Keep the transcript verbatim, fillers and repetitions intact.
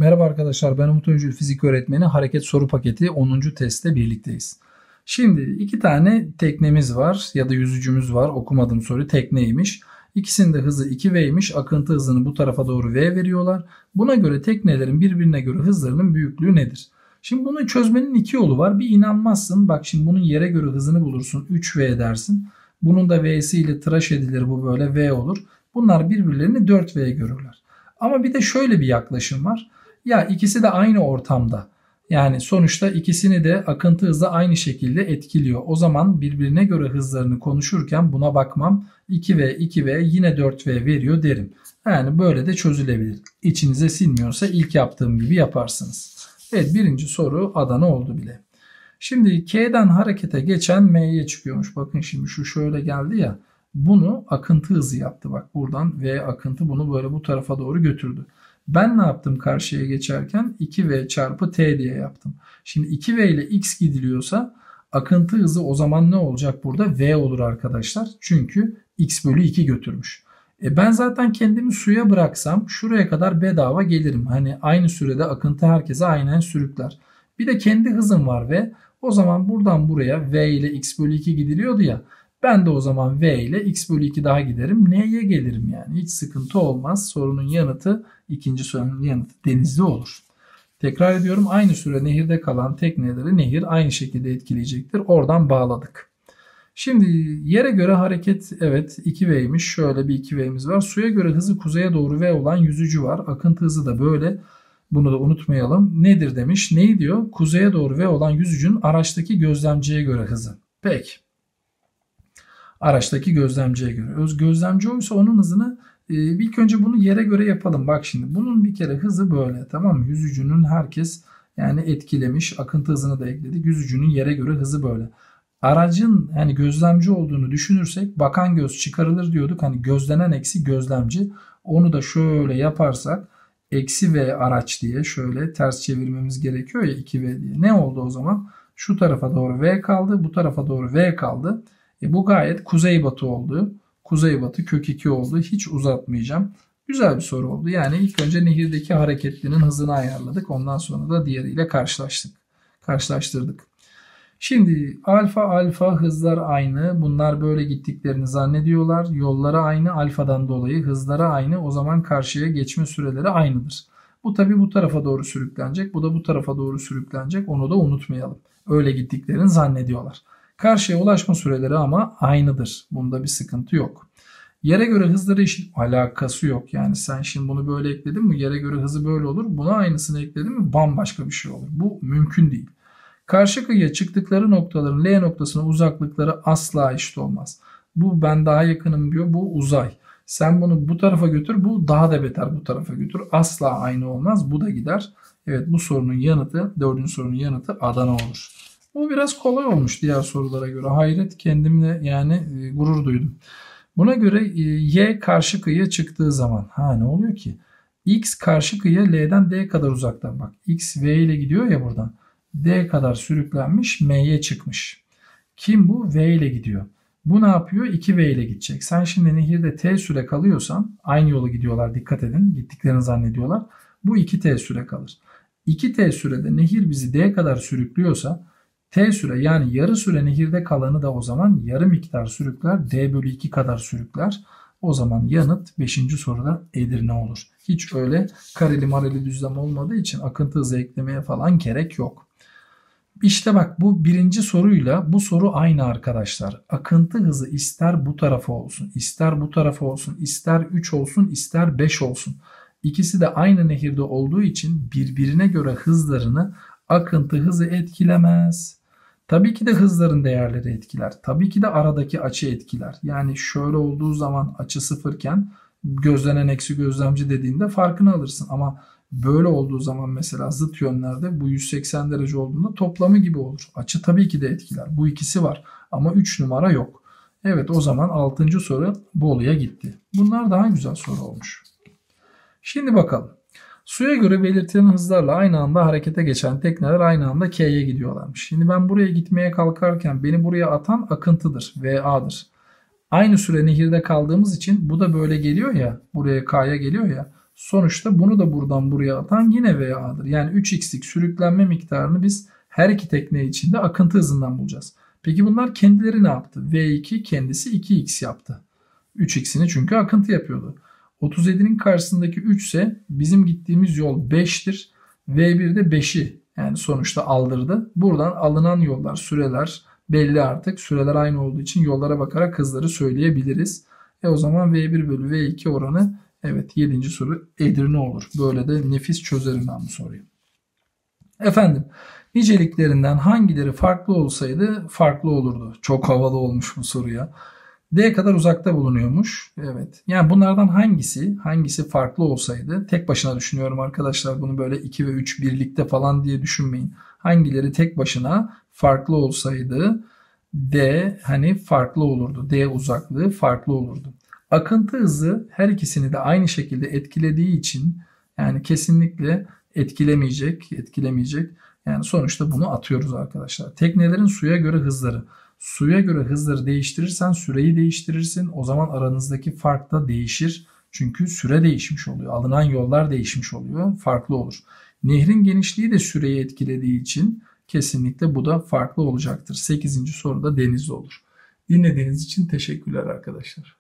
Merhaba arkadaşlar, ben Umut Öncül Fizik Öğretmeni. Hareket soru paketi onuncu testte birlikteyiz. Şimdi iki tane teknemiz var ya da yüzücümüz var. Okumadığım soru tekneymiş. İkisinin de hızı iki V'ymiş. Akıntı hızını bu tarafa doğru V veriyorlar. Buna göre teknelerin birbirine göre hızlarının büyüklüğü nedir? Şimdi bunu çözmenin iki yolu var. Bir inanmazsın. Bak şimdi bunun yere göre hızını bulursun. üç V dersin. Bunun da V'si ile tıraş edilir, bu böyle V olur. Bunlar birbirlerini dört V görürler. Ama bir de şöyle bir yaklaşım var. Ya ikisi de aynı ortamda. Yani sonuçta ikisini de akıntı hızı aynı şekilde etkiliyor. O zaman birbirine göre hızlarını konuşurken buna bakmam. iki V iki V yine dört V veriyor derim. Yani böyle de çözülebilir. İçinize sinmiyorsa ilk yaptığım gibi yaparsınız. Evet, birinci soru Adana oldu bile. Şimdi K'den harekete geçen M'ye çıkıyormuş. Bakın şimdi şu şöyle geldi ya. Bunu akıntı hızı yaptı. Bak buradan V akıntı bunu böyle bu tarafa doğru götürdü. Ben ne yaptım karşıya geçerken? iki V çarpı T diye yaptım. Şimdi iki V ile X gidiliyorsa akıntı hızı o zaman ne olacak burada? V olur arkadaşlar. Çünkü X bölü iki götürmüş. E ben zaten kendimi suya bıraksam şuraya kadar bedava gelirim. Hani aynı sürede akıntı herkese aynen sürükler. Bir de kendi hızım var ve o zaman buradan buraya V ile X bölü iki gidiliyordu ya. Ben de o zaman V ile X bölü iki daha giderim. N'ye gelirim yani. Hiç sıkıntı olmaz. Sorunun yanıtı, ikinci sorunun yanıtı denizli olur. Tekrar ediyorum, aynı süre nehirde kalan tekneleri nehir aynı şekilde etkileyecektir. Oradan bağladık. Şimdi yere göre hareket evet iki V'ymiş. Şöyle bir iki V'miz var. Suya göre hızı kuzeye doğru V olan yüzücü var. Akıntı hızı da böyle. Bunu da unutmayalım. Nedir demiş. Neyi diyor? Kuzeye doğru V olan yüzücünün araçtaki gözlemciye göre hızı. Peki. Araçtaki gözlemciye göre. Öz gözlemci oysa onun hızını e, ilk önce bunu yere göre yapalım. Bak şimdi bunun bir kere hızı böyle, tamam mı? Yüzücünün herkes yani etkilemiş. Akıntı hızını da ekledik. Yüzücünün yere göre hızı böyle. Aracın yani gözlemci olduğunu düşünürsek bakan göz çıkarılır diyorduk. Hani gözlenen eksi gözlemci. Onu da şöyle yaparsak eksi V araç diye şöyle ters çevirmemiz gerekiyor ya, iki V diye. Ne oldu o zaman? Şu tarafa doğru V kaldı. Bu tarafa doğru V kaldı. E bu gayet kuzeybatı oldu. Kuzeybatı kök iki oldu. Hiç uzatmayacağım. Güzel bir soru oldu. Yani ilk önce nehirdeki hareketlinin hızını ayarladık. Ondan sonra da diğeriyle karşılaştık. Karşılaştırdık. Şimdi alfa alfa hızlar aynı. Bunlar böyle gittiklerini zannediyorlar. Yolları aynı. Alfadan dolayı hızları aynı. O zaman karşıya geçme süreleri aynıdır. Bu tabi bu tarafa doğru sürüklenecek. Bu da bu tarafa doğru sürüklenecek. Onu da unutmayalım. Öyle gittiklerini zannediyorlar. Karşıya ulaşma süreleri ama aynıdır. Bunda bir sıkıntı yok. Yere göre hızları eşit, alakası yok. Yani sen şimdi bunu böyle ekledin mi? Yere göre hızı böyle olur. Buna aynısını ekledin mi? Bambaşka bir şey olur. Bu mümkün değil. Karşı kıyıya çıktıkları noktaların L noktasına uzaklıkları asla eşit olmaz. Bu ben daha yakınım diyor. Bu uzay. Sen bunu bu tarafa götür. Bu daha da beter bu tarafa götür. Asla aynı olmaz. Bu da gider. Evet, bu sorunun yanıtı, dördüncü sorunun yanıtı Adana olur. Bu biraz kolay olmuş diğer sorulara göre. Hayret, kendimle yani e, gurur duydum. Buna göre e, Y karşı kıyıya çıktığı zaman ha ne oluyor ki? X karşı kıyıya L'den D kadar uzaktan, bak. X V ile gidiyor ya buradan. D kadar sürüklenmiş, M'ye çıkmış. Kim bu? V ile gidiyor. Bu ne yapıyor? iki V ile gidecek. Sen şimdi nehirde T süre kalıyorsan, aynı yola gidiyorlar, dikkat edin. Gittiklerini zannediyorlar. Bu iki T süre kalır. iki T sürede nehir bizi D kadar sürüklüyorsa T süre yani yarı süre nehirde kalanı da o zaman yarı miktar sürükler. D bölü iki kadar sürükler. O zaman yanıt beşinci soruda Edirne olur. Hiç öyle kareli mareli düzlem olmadığı için akıntı hızı eklemeye falan gerek yok. İşte bak, bu birinci soruyla bu soru aynı arkadaşlar. Akıntı hızı ister bu tarafa olsun, ister bu tarafa olsun, ister üç olsun, ister beş olsun. İkisi de aynı nehirde olduğu için birbirine göre hızlarını akıntı hızı etkilemez. Tabii ki de hızların değerleri etkiler. Tabii ki de aradaki açı etkiler. Yani şöyle olduğu zaman açı sıfırken gözlenen eksi gözlemci dediğinde farkını alırsın. Ama böyle olduğu zaman mesela zıt yönlerde bu yüz seksen derece olduğunda toplamı gibi olur. Açı tabii ki de etkiler. Bu ikisi var ama üç numara yok. Evet, o zaman altıncı soru Bolu'ya gitti. Bunlar daha güzel soru olmuş. Şimdi bakalım. Suya göre belirtilen hızlarla aynı anda harekete geçen tekneler aynı anda K'ye gidiyorlarmış. Şimdi ben buraya gitmeye kalkarken beni buraya atan akıntıdır. V A'dır. Aynı süre nehirde kaldığımız için bu da böyle geliyor ya. Buraya K'ya geliyor ya. Sonuçta bunu da buradan buraya atan yine V A'dır. Yani üç x'lik sürüklenme miktarını biz her iki tekne içinde akıntı hızından bulacağız. Peki bunlar kendileri ne yaptı? V iki kendisi iki x yaptı. üç x'ini çünkü akıntı yapıyordu. otuz yedi'nin karşısındaki üç ise bizim gittiğimiz yol beş'tir. V bir de beş'i yani sonuçta aldırdı. Buradan alınan yollar, süreler belli artık. Süreler aynı olduğu için yollara bakarak hızları söyleyebiliriz. E o zaman V bir bölü V iki oranı evet yedinci soru Edirne olur. Böyle de nefis çözerim ben bu soruyu. Efendim niceliklerinden hangileri farklı olsaydı farklı olurdu. Çok havalı olmuş bu soruya. D kadar uzakta bulunuyormuş. Evet. Yani bunlardan hangisi hangisi farklı olsaydı tek başına düşünüyorum arkadaşlar. Bunu böyle iki ve üç birlikte falan diye düşünmeyin. Hangileri tek başına farklı olsaydı D hani farklı olurdu. D uzaklığı farklı olurdu. Akıntı hızı her ikisini de aynı şekilde etkilediği için yani kesinlikle etkilemeyecek, etkilemeyecek. Yani sonuçta bunu atıyoruz arkadaşlar. Teknelerin suya göre hızları. Suya göre hızları değiştirirsen süreyi değiştirirsin. O zaman aranızdaki fark da değişir. Çünkü süre değişmiş oluyor. Alınan yollar değişmiş oluyor. Farklı olur. Nehrin genişliği de süreyi etkilediği için kesinlikle bu da farklı olacaktır. sekizinci soruda denizli olur. Dinlediğiniz için teşekkürler arkadaşlar.